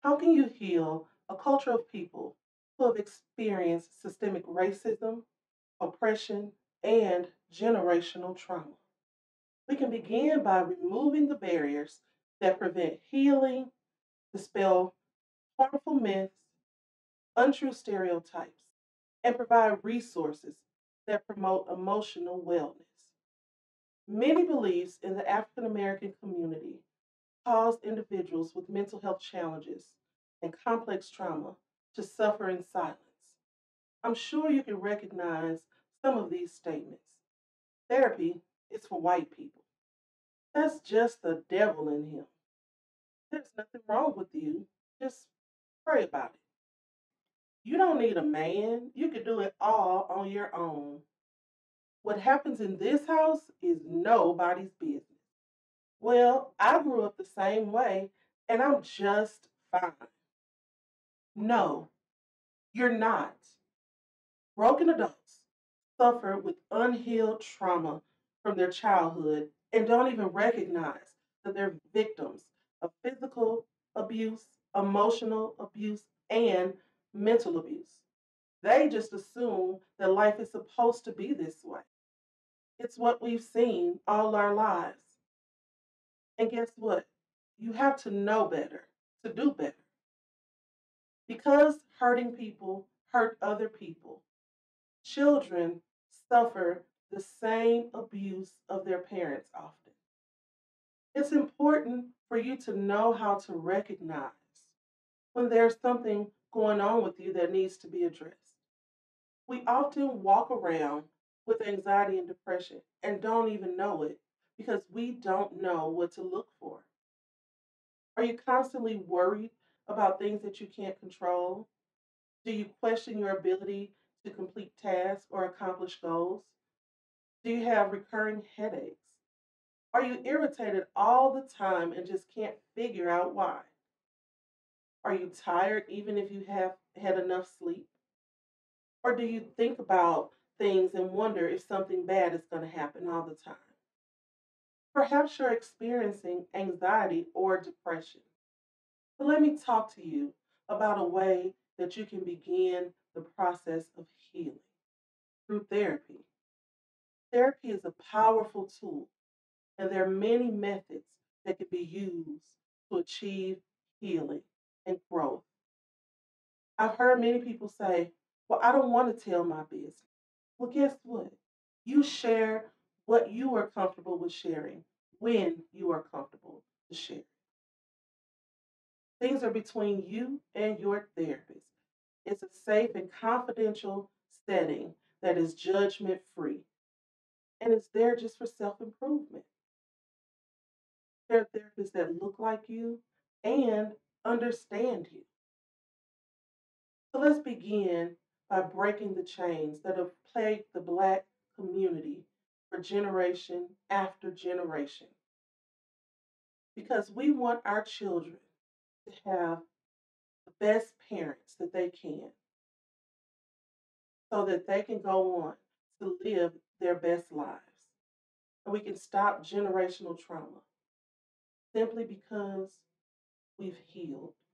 How can you heal a culture of people who have experienced systemic racism, oppression, and generational trauma? We can begin by removing the barriers that prevent healing, dispel harmful myths, untrue stereotypes, and provide resources that promote emotional wellness. Many beliefs in the African American community cause individuals with mental health challenges and complex trauma to suffer in silence. I'm sure you can recognize some of these statements. Therapy is for white people. That's just the devil in him. There's nothing wrong with you. Just pray about it. You don't need a man. You can do it all on your own. What happens in this house is nobody's business. Well, I grew up the same way and I'm just fine. No, you're not. Broken adults suffer with unhealed trauma from their childhood and don't even recognize that they're victims of physical abuse, emotional abuse, and mental abuse. They just assume that life is supposed to be this way. It's what we've seen all our lives. And guess what? You have to know better to do better. Because hurting people hurt other people, children suffer the same abuse of their parents often. It's important for you to know how to recognize when there's something going on with you that needs to be addressed. We often walk around with anxiety and depression and don't even know it because we don't know what to look for. Are you constantly worried about things that you can't control? Do you question your ability to complete tasks or accomplish goals? Do you have recurring headaches? Are you irritated all the time and just can't figure out why? Are you tired even if you have had enough sleep? Or do you think about things and wonder if something bad is going to happen all the time? Perhaps you're experiencing anxiety or depression. But let me talk to you about a way that you can begin the process of healing through therapy. Therapy is a powerful tool, and there are many methods that can be used to achieve healing and growth. I've heard many people say, well, I don't want to tell my business. Well, guess what? You share what you are comfortable with sharing when you are comfortable to share. Things are between you and your therapist. It's a safe and confidential setting that is judgment free, and it's there just for self improvement. There are therapists that look like you and understand you. So let's begin by breaking the chains that have plagued the Black community for generation after generation. Because we want our children to have the best parents that they can so that they can go on to live their best lives. And we can stop generational trauma simply because we've healed.